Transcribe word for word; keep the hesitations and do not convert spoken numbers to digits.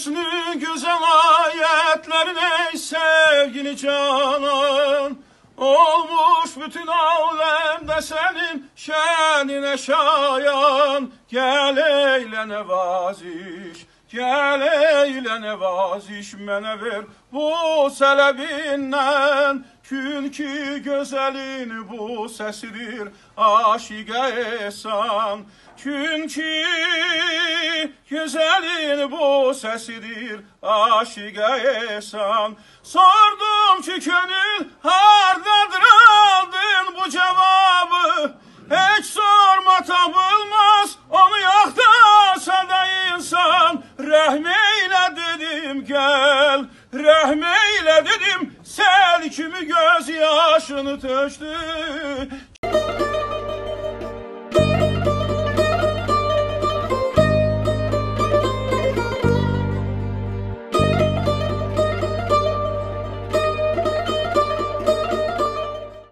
hüsnü güzel ayetlerin ey sevgili canan. Olmuş bütün alemde senin şenine şayan. Gel eyle nevaziş, gel eyle nevaziş, mənə ver bu sələbindən. Çünki gözəlin bu səsidir aşiqə ehsan. Çünki gözəlin bu səsidir aşiqə ehsan. Sordum ki könül hardadır, aldın bu cevabı. Heç sorma tapılmaz onu yaxdasa da insan. Rəhm eylə dedim gel, rəhm eylə dedim sel kimi göz yaşını tökdü.